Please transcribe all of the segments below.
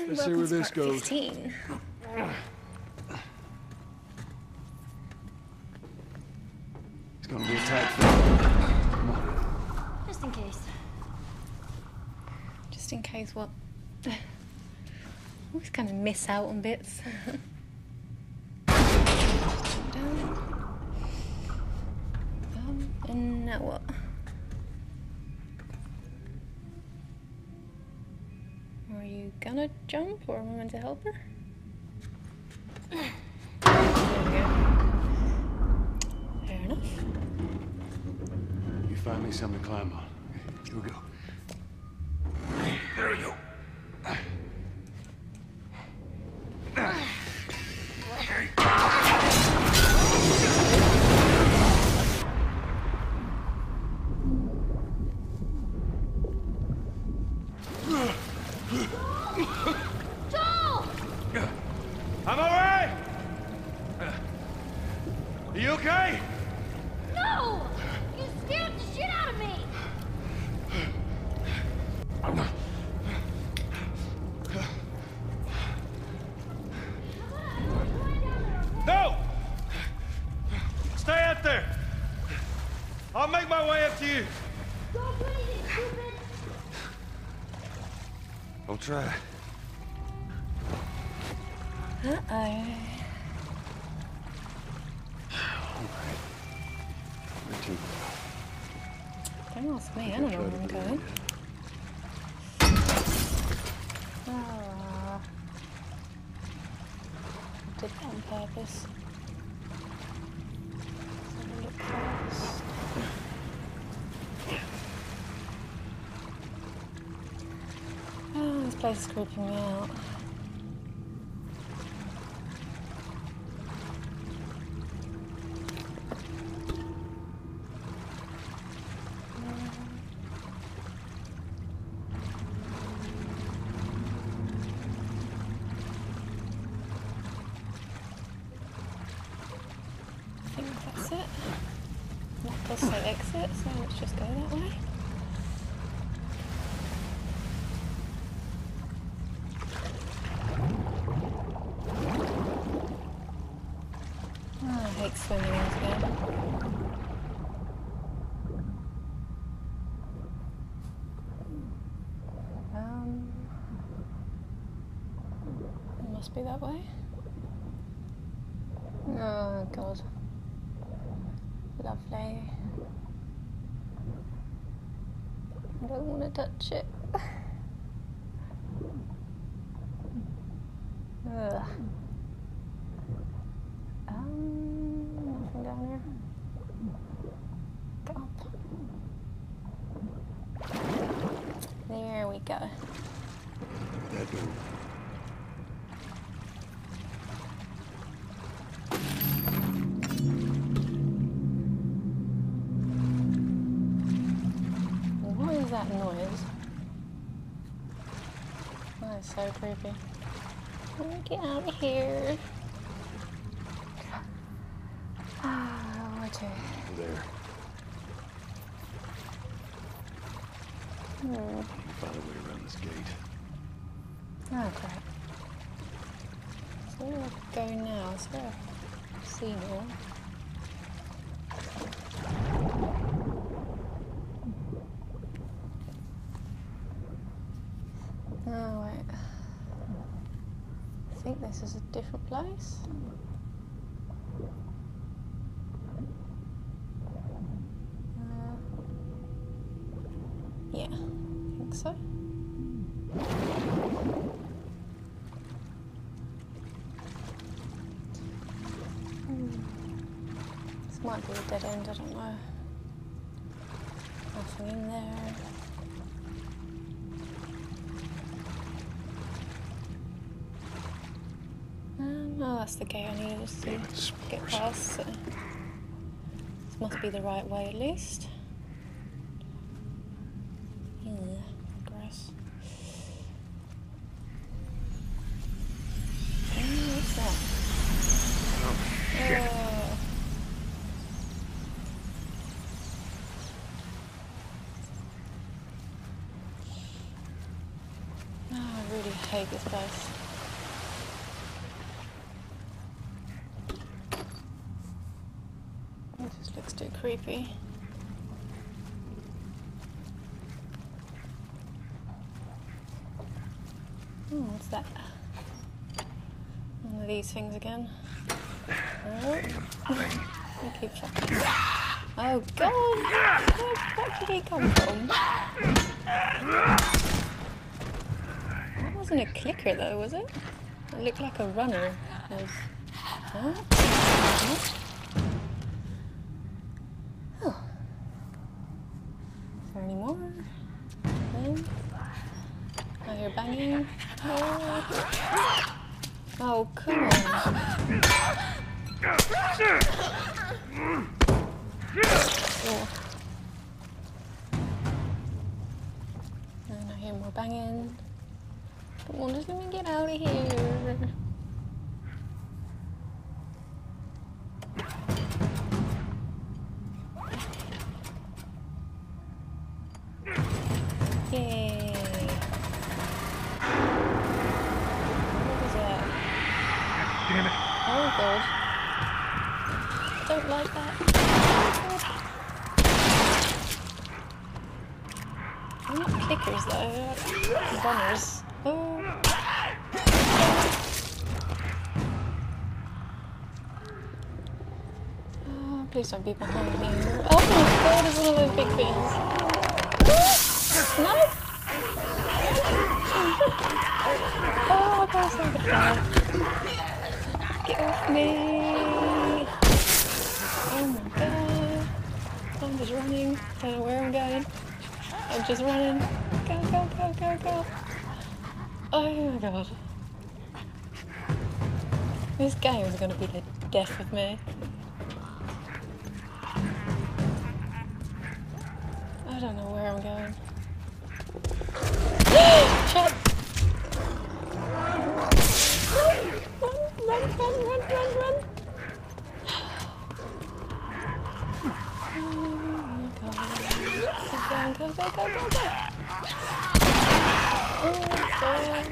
Let's see where this goes. 15. It's gonna be a tight fit. Come on. Just in case. Just in case what? Always kind of miss out on bits. And now what? Are you gonna jump, or am I meant to help her? There we go. Fair enough. You find me something to climb on. Here we go. There we go. I'm all right. Are you okay? No! You scared the shit out of me! No! Stay out there. I'll make my way up to you. Go crazy, stupid! I'll try. Uh-oh. Don't ask me, I don't know where I'm going. Ah. Did that on purpose. Let's have a look first. Oh, this place is creeping me out. I think that's it. That does say exit, so let's just go that way. Oh, I hate swimming in this game. It must be that way. Oh god. Lovely. I don't want to touch it. Ugh. Nothing down here. Go up. There we go. That door. What is that noise? That is so creepy. Let me get out of here. Ah, where to? There. You can find a way around this gate. Oh, great. So where do I go now? Is there a signal? Oh, wait. I think this is a different place. Yeah, I think so. This might be a dead end, I don't know. Nothing in there. Oh, that's the gate I needed just to get past. So this must be the right way at least. Gross. What's that? Oh, shit. Oh, I really hate this place. It just looks too creepy. Oh, what's that? One of these things again. Oh, you keep checking. Oh God! Where did he come from? That wasn't a clicker though, was it? It looked like a runner. Huh? Oh. Is there any more? No? I hear banging. Oh, come on. Oh. And I hear more banging. Come on, just let me get out of here. Yay. What was that? Damn it. Oh God. Don't like that. They're not clickers though, they're runners. Oh. Oh, please don't be behind me. Oh my God, it's one of those big things. No! Oh, I can't say goodbye. Get off me! Oh my God. I'm just running. I don't know where I'm going. I'm just running. Go, go, go, go, go. Oh my God. This game is going to be the death of me. I don't know where I'm going. Shut! Run, run, run, run, run! Oh my God. Go, go, go, go, go, go! Oh God.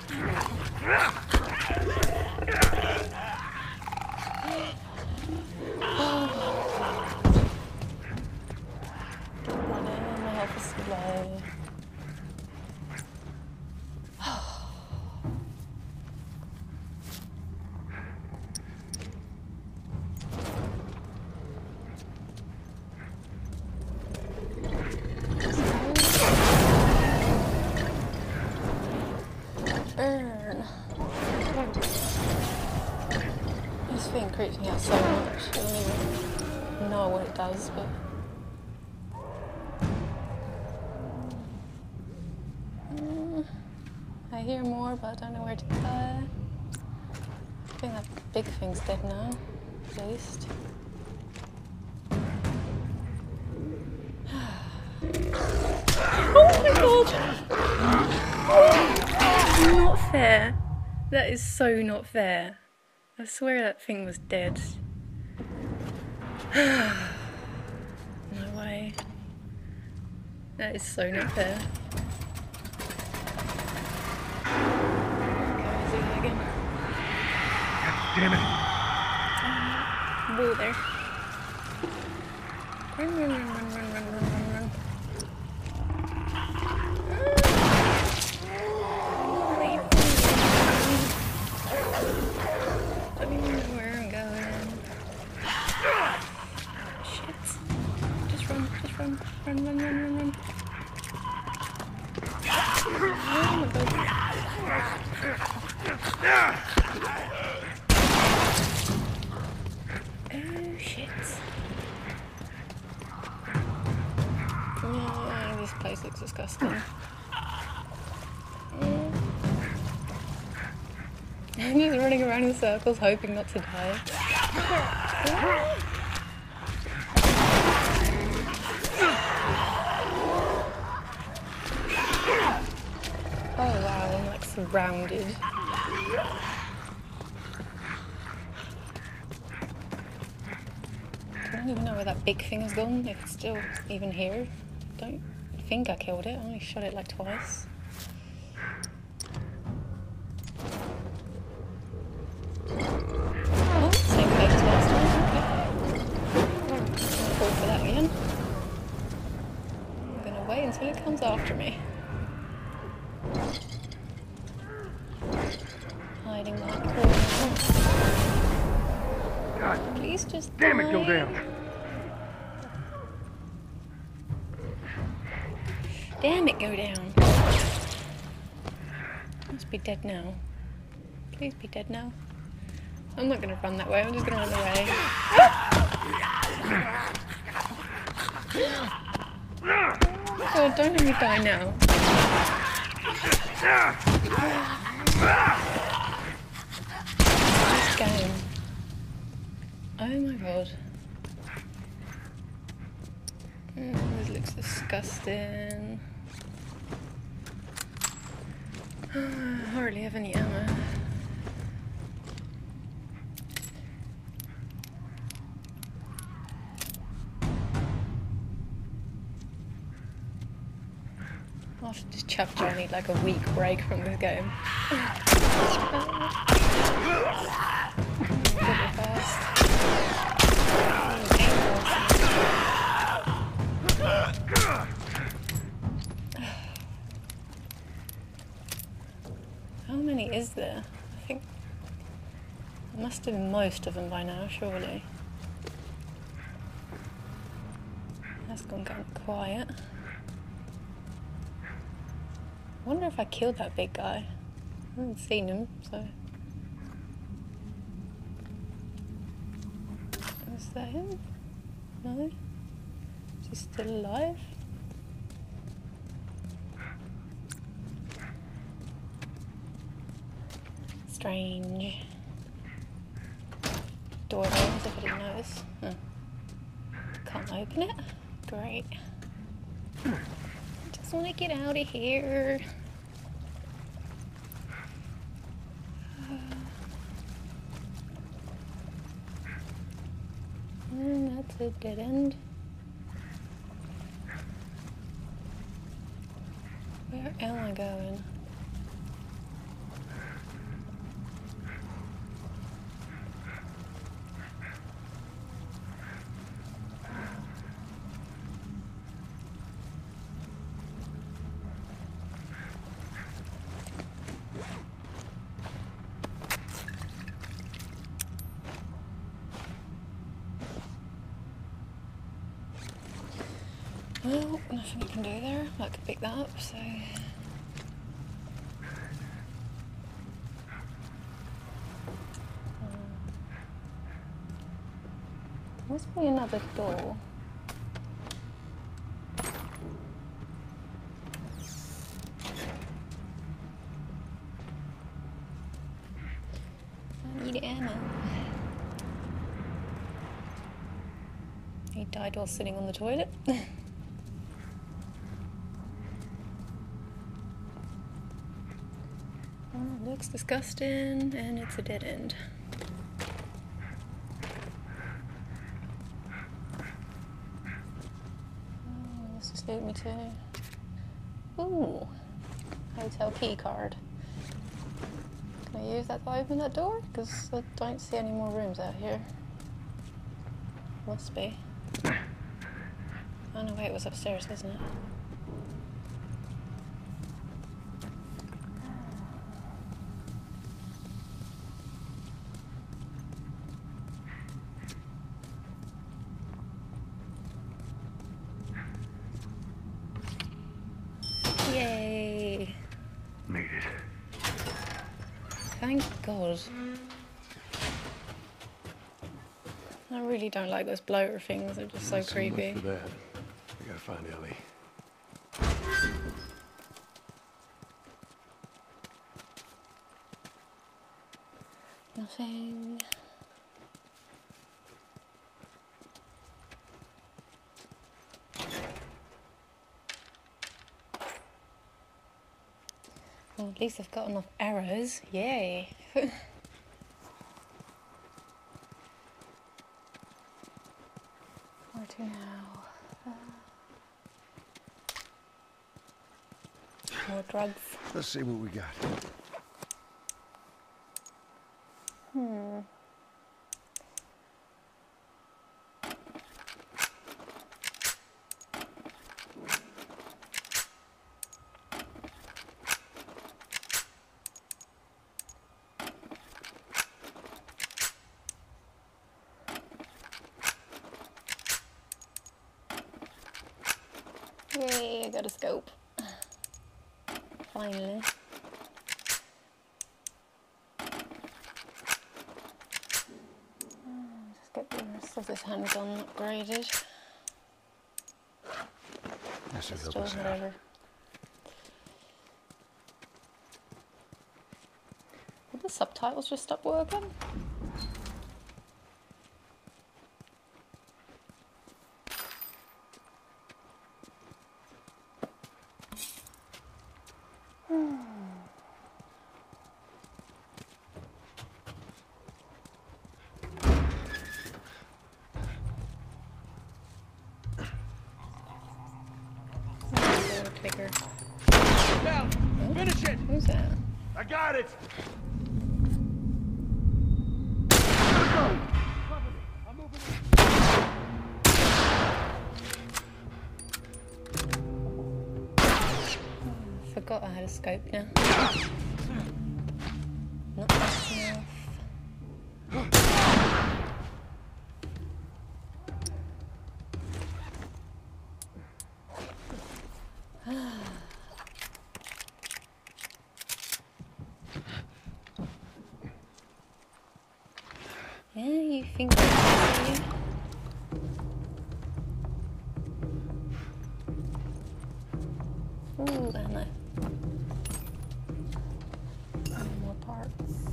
Running, my health is so low. This thing creeps me out so much. I don't even know what it does, but I hear more, but I don't know where to go. I think that big thing's dead now, at least. Oh my God! Not fair. That is so not fair. I swear that thing was dead. No way. That is so not fair. Okay, is it again? Damn it. Whoa there. Run, run, run, run, run, run, run, run, run. I don't even know where I'm going. Shit. Just run, run, run, run, run, run, run. Oh my God. Oh shit. Oh, this place looks disgusting. I'm just running around in circles hoping not to die. Oh wow, I'm like surrounded. I don't even know where that big thing has gone, if it's still even here. Don't think I killed it, I only shot it like twice. until it comes after me. Hiding behind corners. God Please just damn it, go die. down. Damn it, go down. Must be dead now. Please be dead now. I'm not gonna run that way, I'm just gonna run away. Oh god, don't let me die now. This game. Oh my god. This looks disgusting. I hardly have any ammo. After this chapter, I need like a week break from this game. How many is there? I think I must have most of them by now, surely. That's gone kind of quiet. I wonder if I killed that big guy. I haven't seen him, so... Is that him? No? Is he still alive? Strange. Door opens if I didn't notice. Huh. Can't open it? Great. Just want to get out of here. And that's a dead end. Where am I going? Well, nothing I can do there. I could pick that up, so... There must be another door. I need ammo. He died while sitting on the toilet. Looks disgusting, and it's a dead end. Oh, what's this lead me to? Ooh, hotel key card. Can I use that to open that door? Because I don't see any more rooms out here. Must be. Oh no, wait, it was upstairs, wasn't it? Yay! Made it. Thank God. I really don't like those bloater things, they're just so creepy. For that. We gotta find Ellie. Nothing. Well, at least I've got enough arrows. Yay! Where to now? More drugs. Let's see what we got. Yay, I got a scope. Finally. Just get the rest of this handgun upgraded. That should help Still us out. whatever. Did the subtitles just stop working? Clicker. Now, finish it! Who's that? I got it! Forgot I had a scope now. Not fast enough. Yeah, you think that's you? Ooh, ammo. More parts.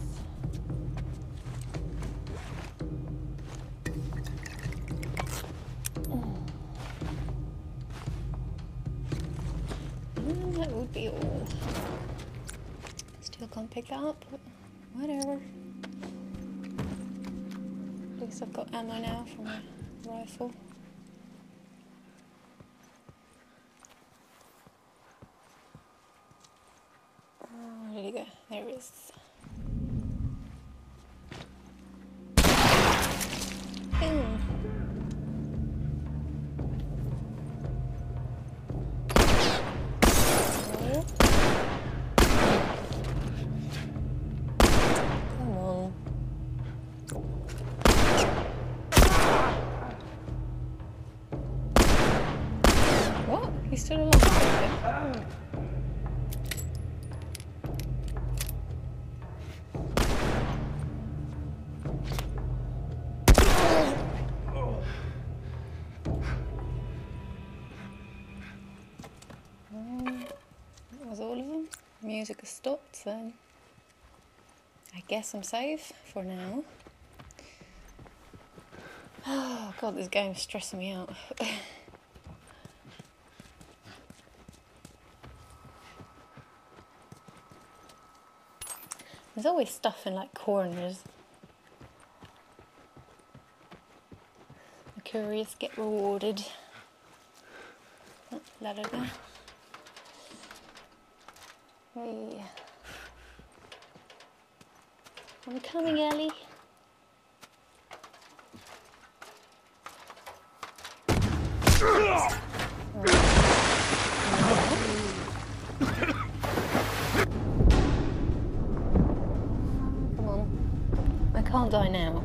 That would be all. Still can't pick that up, but whatever. At least I've got ammo now for my rifle. Where did he go? There he is. Ooh. Come on. What? He's still alive. That was all of them. Music has stopped, so I guess I'm safe for now. Oh god, this game's stressing me out. There's always stuff in like corners. The curious get rewarded. Oh, ladder there. Hey. I'm coming, Ellie. Come on. I can't die now.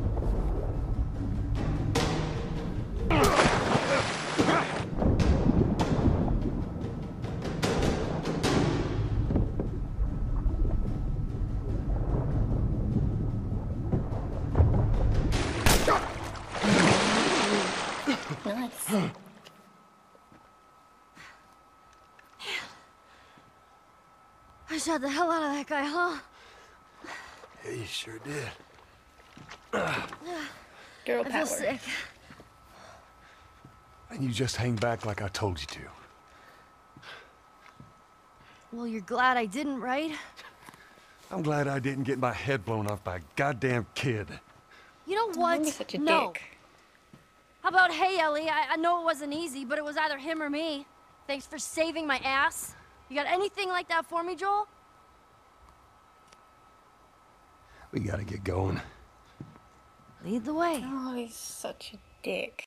Nice. I shot the hell out of that guy, huh? Yeah, you sure did. Girl I power. feel sick. And you just hang back like I told you to. Well, you're glad I didn't, right? I'm glad I didn't get my head blown off by a goddamn kid. You know what? Don't be such a no. dick. How about, hey, Ellie, I know it wasn't easy, but it was either him or me. Thanks for saving my ass. You got anything like that for me, Joel? We gotta get going. Lead the way. Oh, he's such a dick.